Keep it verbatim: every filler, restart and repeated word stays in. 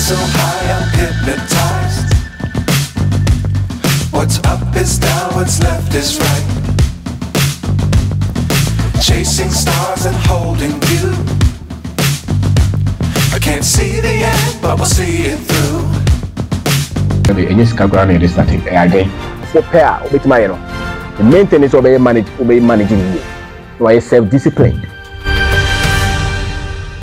so high I'm hypnotized. What's up is down, what's left is right. Chasing stars and holding you. I can't see the end, but we'll see it through. And yes, Kagrani is starting again. For pair, with my, you know, the maintenance of a manage, obey managing you. So I self-disciplined.